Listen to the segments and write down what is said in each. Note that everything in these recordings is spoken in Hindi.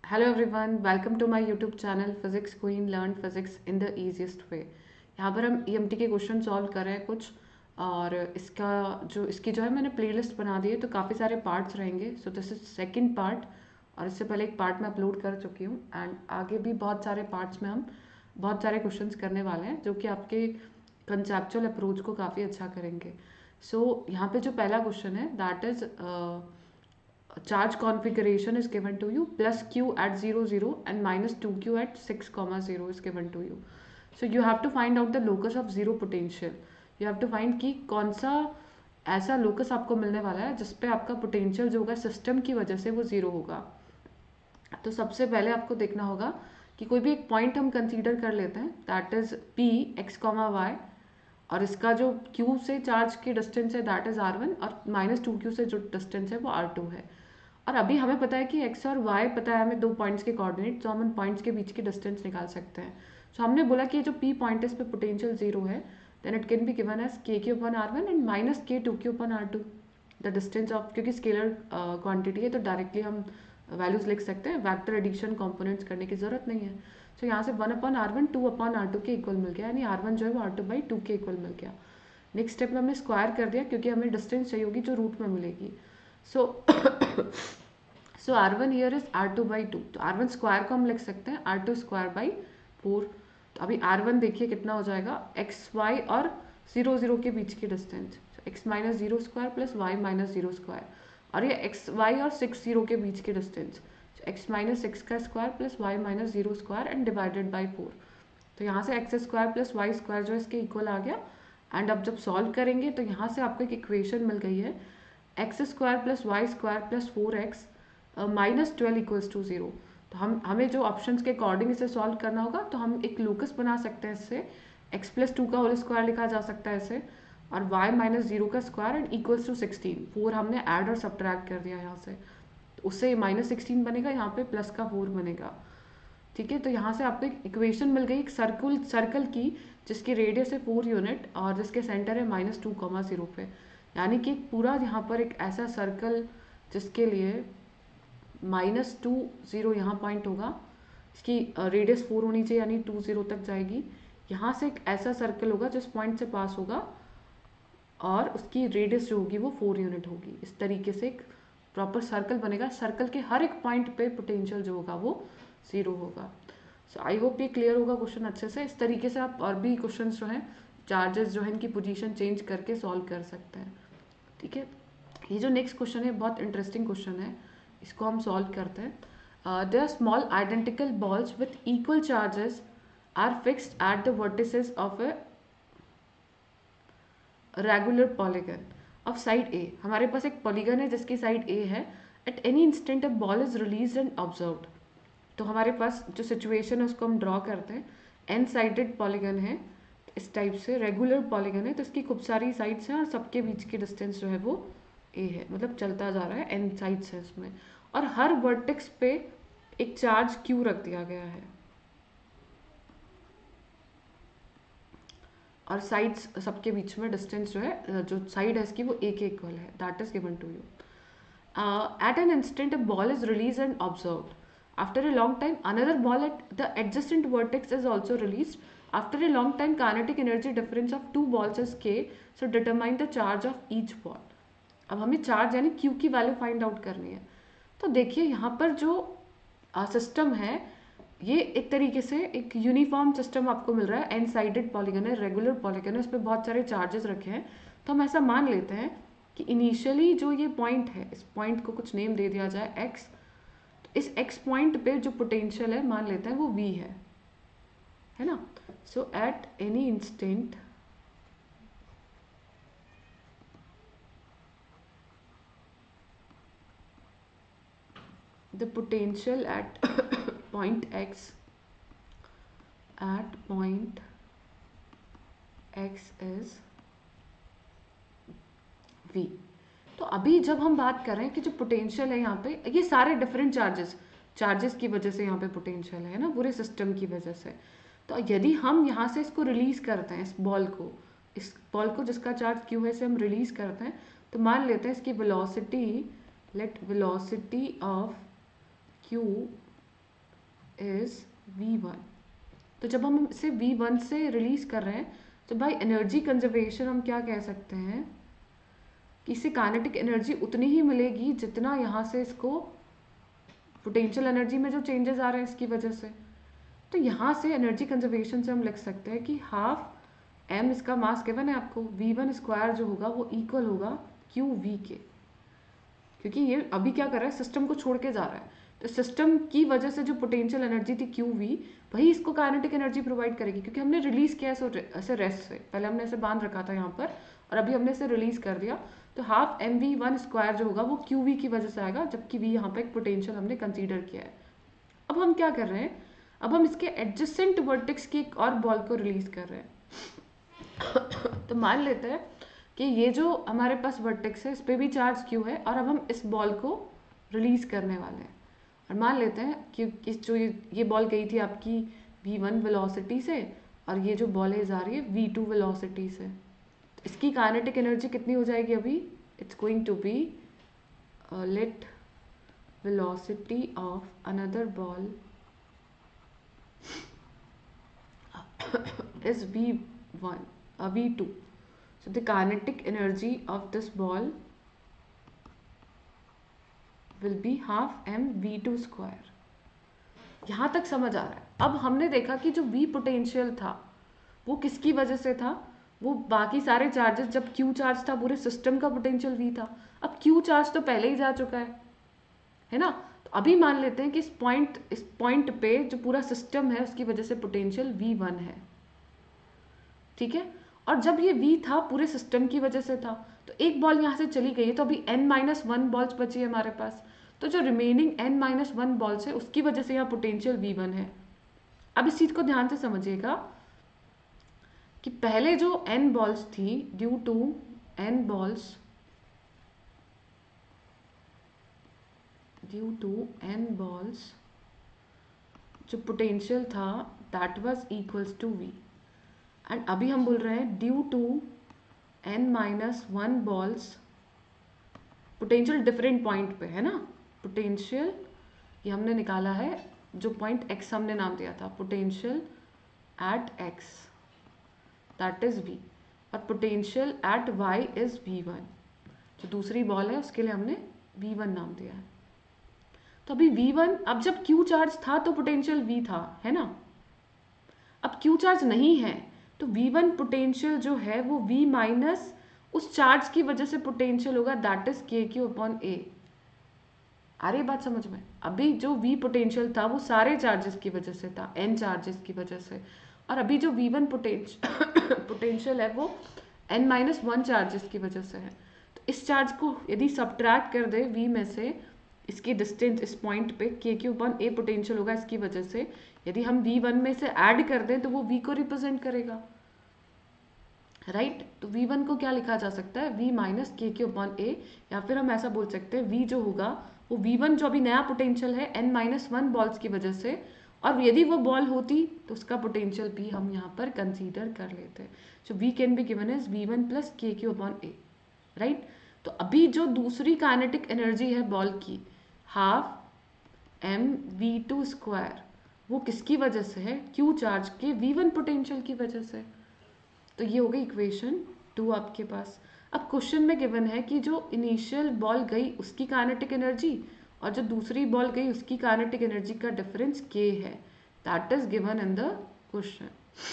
Hello everyone, welcome to my YouTube channel physics queen learn physics in the easiest way. यहाँ पर हम ईएमटी के क्वेश्चन सॉल्व कर रहे हैं कुछ। और इसकी जो है मैंने प्लेलिस्ट बना दी है, तो काफ़ी सारे पार्ट्स रहेंगे। So this is second part, और इससे पहले एक पार्ट मैं अपलोड कर चुकी हूँ। एंड आगे भी बहुत सारे पार्ट्स में हम बहुत सारे क्वेश्चंस करने वाले हैं, जो कि आपके कंसेप्चुअल अप्रोच को काफ़ी अच्छा करेंगे। यहाँ पे जो पहला क्वेश्चन है that is charge configuration is given to you, plus q at 0 0 and minus 2q at 6 comma 0 is given to you. So you have to find out the locus of zero potential. You have to find कि कौन सा ऐसा लोकस आपको मिलने वाला है जिसपे आपका पोटेंशियल जो होगा सिस्टम की वजह से वो जीरो होगा। तो सबसे पहले आपको देखना होगा कि कोई भी एक पॉइंट हम कंसीडर कर लेते हैं, that is P X comma Y, और इसका जो क्यू से चार्ज की डिस्टेंस है दैट इज आर वन, और माइनस टू क्यू से जो डिस्टेंस है वो आर टू है। और अभी हमें पता है कि एक्स और वाई पता है हमें, दो पॉइंट्स के कोऑर्डिनेट, तो हम उन पॉइंट्स के बीच की डिस्टेंस निकाल सकते हैं। सो हमने बोला कि जो पी पॉइंट है इस पर पोटेंशियल जीरो है, then it can be given as K Q upon R one and minus K two Q upon R two, the distance of, क्योंकि स्केलर क्वांटिटी है तो डायरेक्टली हम वैल्यूज लिख सकते हैं, वैक्टर एडिशन कॉम्पोनेंट्स करने की जरूरत नहीं है। सो यहाँ से one upon R one two upon R two के इक्वल मिल गया, यानी आर वन जो है वो आर टू बाई टू के इक्वल मिल गया। नेक्स्ट स्टेप में हमने स्क्वायर कर दिया, क्योंकि हमें डिस्टेंस चाहिए होगी जो रूट में मिलेगी। So so R one here is R two by two, तो आर वन स्क्वायर को हम लिख सकते हैं R two square by four. तो अभी आर वन देखिए कितना हो जाएगा, एक्स वाई और जीरो जीरो के बीच की distance, X minus zero square plus Y minus zero square, और ये एक्स वाई और सिक्स जीरो के बीच की डिस्टेंस, एक्स माइनस सिक्स का square plus Y minus zero square and divided by four. तो यहाँ से X square plus Y square जो है इसके इक्वल आ गया। एंड अब जब सॉल्व करेंगे तो यहाँ से आपको एक इक्वेशन मिल गई है, X square plus Y square plus four X minus twelve equals to zero. तो हमें जो ऑप्शंस के अकॉर्डिंग इसे सॉल्व करना होगा, तो हम एक लोकस बना सकते हैं इससे, एक्स प्लस टू का होल स्क्वायर लिखा जा सकता है इसे, और वाई माइनस जीरो का square and equals to sixteen. Four हमने ऐड और सब्ट्रैक्ट कर दिया यहाँ से, तो उससे माइनस सिक्सटीन बनेगा, यहाँ पे प्लस का फोर बनेगा। ठीक है, तो यहाँ से आपको एक इक्वेशन मिल गई एक सर्कल की, जिसकी रेडियस है 4 यूनिट और जिसके सेंटर है माइनस टू कॉमा जीरो पे। यानी कि पूरा यहाँ पर एक ऐसा सर्कल जिसके लिए माइनस टू जीरो यहाँ पॉइंट होगा, इसकी रेडियस 4 होनी चाहिए, यानी 2 जीरो तक जाएगी। यहाँ से एक ऐसा सर्कल होगा जिस पॉइंट से पास होगा और उसकी रेडियस जो होगी वो 4 यूनिट होगी। इस तरीके से एक प्रॉपर सर्कल बनेगा, सर्कल के हर एक पॉइंट पे पोटेंशियल जो होगा वो जीरो होगा। सो आई होप ये क्लियर होगा क्वेश्चन अच्छे से। इस तरीके से आप और भी क्वेश्चन जो हैं, चार्जेस जो है इनकी पोजीशन चेंज करके सॉल्व कर सकते हैं। ठीक है, ये जो नेक्स्ट क्वेश्चन है बहुत इंटरेस्टिंग क्वेश्चन है, इसको हम सॉल्व करते हैं। There small identical balls with equal charges are fixed at the vertices of a regular polygon of side A. हमारे पास एक पॉलीगन है जिसकी साइड ए है, at any instant a ball is release and observed. तो हमारे पास जो सिचुएशन है उसको हम ड्रॉ करते हैं, एन साइडेड पॉलीगन है, इस टाइप से रेगुलर पॉलीगन है, तो इसकी खूब सारी साइड्स हैं और सबके बीच की डिस्टेंस जो है वो ए है, मतलब चलता जा रहा है, एन साइड्स है उसमें, और हर वर्टेक्स पे एक चार्ज क्यू रख दिया गया है, और साइड्स सबके बीच में डिस्टेंस जो है, जो साइड है इसकी वो ए के इक्वल है, that is given to you. At an instant, a ball is released and observed. After a long time, another ball at the adjacent vertex is also released. After a long time, kinetic energy difference of two balls is k. So determine the charge of each ball. अब हमें चार्ज यानी Q की वैल्यू फाइंड आउट करनी है। तो देखिए यहाँ पर जो सिस्टम है, ये एक तरीके से एक यूनिफॉर्म सिस्टम आपको मिल रहा है, एन साइडेड पॉलीगन है, रेगुलर पॉलीगन है, उस पर बहुत सारे चार्जेस रखे हैं। तो हम ऐसा मान लेते हैं कि इनिशियली जो ये पॉइंट है, इस पॉइंट को कुछ नेम दे दिया जाए एक्स, तो इस एक्स पॉइंट पे जो पोटेंशियल है मान लेते हैं वो वी है ना। So at any instant the potential at point X is V. तो अभी जब हम बात कर रहे हैं कि जो पोटेंशियल है यहाँ पे, ये सारे डिफरेंट चार्जेस की वजह से यहाँ पे पोटेंशियल है ना, पूरे सिस्टम की वजह से। तो यदि हम यहाँ से इसको रिलीज करते हैं, इस बॉल को जिसका चार्ज क्यू है, इसे हम रिलीज करते हैं, तो मान लेते हैं इसकी velocity, let velocity of Q is V1। तो जब हम इसे V1 से रिलीज कर रहे हैं तो बाय एनर्जी कंजर्वेशन हम क्या कह सकते हैं कि इसे काइनेटिक एनर्जी उतनी ही मिलेगी जितना यहाँ से इसको पोटेंशियल एनर्जी में जो चेंजेस आ रहे हैं इसकी वजह से। तो यहाँ से एनर्जी कंजर्वेशन से हम लिख सकते हैं कि हाफ m, इसका मास गिवन है आपको, V1 स्क्वायर जो होगा वो इक्वल होगा QV के, क्योंकि ये अभी क्या कर रहा है, सिस्टम को छोड़ के जा रहा है। तो सिस्टम की वजह से जो पोटेंशियल एनर्जी थी QV, वही इसको काइनेटिक एनर्जी प्रोवाइड करेगी, क्योंकि हमने रिलीज किया ऐसे रेस्ट से, पहले हमने ऐसे बांध रखा था यहाँ पर और अभी हमने इसे रिलीज कर दिया। तो हाफ mv1 स्क्वायर जो होगा वो QV की वजह से आएगा, जबकि V यहाँ पे एक पोटेंशियल हमने कंसीडर किया है। अब हम क्या कर रहे हैं, अब हम इसके एडजेसेंट वर्टेक्स की एक और बॉल को रिलीज कर रहे हैं। तो मान लेते हैं कि ये जो हमारे पास वर्टेक्स है इस पर भी चार्ज Q है और अब हम इस बॉल को रिलीज करने वाले हैं। और मान लेते हैं कि इस जो ये बॉल गई थी आपकी V1 वेलोसिटी से और ये जो बॉल है जा रही है V2 वेलोसिटी से। तो इसकी काइनेटिक एनर्जी कितनी हो जाएगी अभी, it's going to be let velocity of another ball is V1 V2. So the kinetic energy of this ball will be half m V2 square. यहाँ तक समझ आ रहा है। अब हमने देखा कि जो V पोटेंशियल था वो किसकी वजह से था, वो बाकी सारे चार्जेस, जब Q चार्ज था पूरे सिस्टम का पोटेंशियल V था। अब Q चार्ज तो पहले ही जा चुका है ना। तो अभी मान लेते हैं कि इस पॉइंट पे जो पूरा सिस्टम है उसकी वजह से पोटेंशियल V1 है, ठीक है। और जब ये V था पूरे सिस्टम की वजह से था, तो एक बॉल यहाँ से चली गई है, तो अभी n-1 बॉल्स बची है हमारे पास। तो जो रिमेनिंग n-1 बॉल्स है उसकी वजह से यहाँ पोटेंशियल V1 है। अब इस चीज को ध्यान से समझिएगा कि पहले जो n बॉल्स थी, ड्यू टू n बॉल्स जो पोटेंशियल था that was equals to V। And अभी हम बोल रहे हैं due to n-1 balls, potential different point पे है ना, पोटेंशियल ये हमने निकाला है जो पॉइंट x हमने नाम दिया था, potential at x that is V, और potential at y is V1। जो दूसरी बॉल है उसके लिए हमने V1 नाम दिया है। तो अभी V1, अब जब Q चार्ज था तो पोटेंशियल V था, है ना। अब Q चार्ज नहीं है तो V1 पोटेंशियल जो है वो V माइनस उस चार्ज की वजह से पोटेंशियल होगा, दैट इज KQ/A। आ रही बात समझ में। अभी जो V पोटेंशियल था वो सारे चार्जेस की वजह से था, n चार्जेस की वजह से, और अभी जो V1 पोटेंशियल है वो n-1 चार्जेस की वजह से है। तो इस चार्ज को यदि सब्ट्रैक्ट कर दे V में से, इसकी डिस्टेंस इस पॉइंट पे KQ/A पोटेंशियल होगा इसकी वजह से, यदि हम V1 में से ऐड कर दें तो वो V को रिप्रेजेंट करेगा, राइट। तो V1 को क्या लिखा जा सकता है, V माइनस KQ/A, या फिर हम ऐसा बोल सकते हैं V जो होगा वो V1 जो अभी नया पोटेंशियल है n-1 बॉल्स की वजह से, और यदि वो बॉल होती तो उसका पोटेंशियल भी हम यहाँ पर कंसीडर कर लेते हैं। So V can be given as V1 plus KQ/A, right. तो अभी जो दूसरी काइनेटिक एनर्जी है बॉल की, हाफ mv2 स्क्वायर, वो किसकी वजह से है, Q चार्ज के V1 पोटेंशियल की वजह से। तो ये हो गई इक्वेशन 2 आपके पास। अब क्वेश्चन में गिवन है कि जो इनिशियल बॉल गई उसकी काइनेटिक एनर्जी और जो दूसरी बॉल गई उसकी काइनेटिक एनर्जी का डिफरेंस K है, that is given in the question.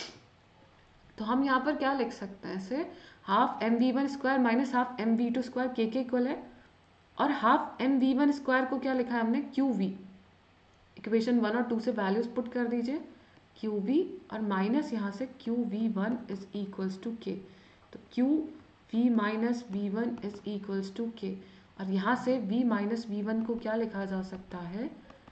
तो हम यहाँ पर क्या लिख सकते हैं इसे, half mv1 square minus half mv2 square K के इक्वल है, और हाफ mv1 स्क्वायर को क्या लिखा है हमने, QV। इक्वेशन 1 और 2 से वैल्यूज पुट कर दीजिए, QV और माइनस यहाँ से QV1 is equals to K। तो QV minus V1 is equals to K, और यहाँ से V माइनस V1 को क्या लिखा जा सकता है,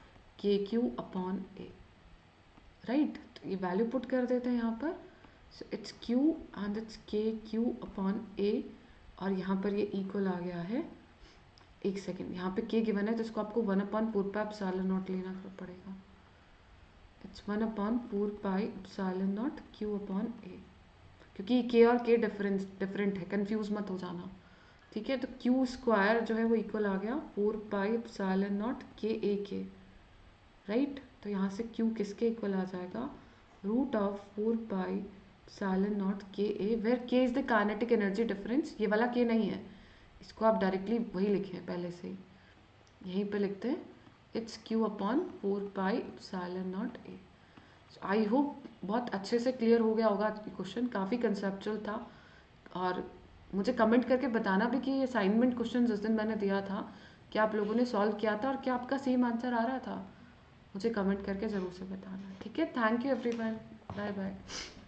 KQ/A, राइट। तो ये वैल्यू पुट कर देते हैं यहाँ पर, so it's Q and it's KQ/A, और यहाँ पर ये इक्वल आ गया है, एक सेकेंड, यहाँ पे K गिवन है तो इसको आपको 1/4πε0 लेना पड़ेगा। इट्स 1/4πε0 Q/A, क्योंकि K और K डिफरेंट है, कंफ्यूज मत हो जाना, ठीक है। तो Q स्क्वायर जो है वो इक्वल आ गया 4πε0 KA के, राइट। तो यहाँ से Q किसके इक्वल आ जाएगा, root of 4 pi epsilon naught K A, where K is the kinetic energy difference. ये वाला के नहीं है, इसको आप डायरेक्टली वही लिखें पहले से ही, यहीं पे लिखते हैं it's Q upon 4 pi epsilon naught A. I hope बहुत अच्छे से क्लियर हो गया होगा क्वेश्चन, काफ़ी कंसेप्चुअल था। और मुझे कमेंट करके बताना भी कि ये असाइनमेंट क्वेश्चन जिस दिन मैंने दिया था क्या आप लोगों ने सॉल्व किया था और क्या आपका सेम आंसर आ रहा था, मुझे कमेंट करके ज़रूर से बताना। ठीक है, thank you everyone, bye bye.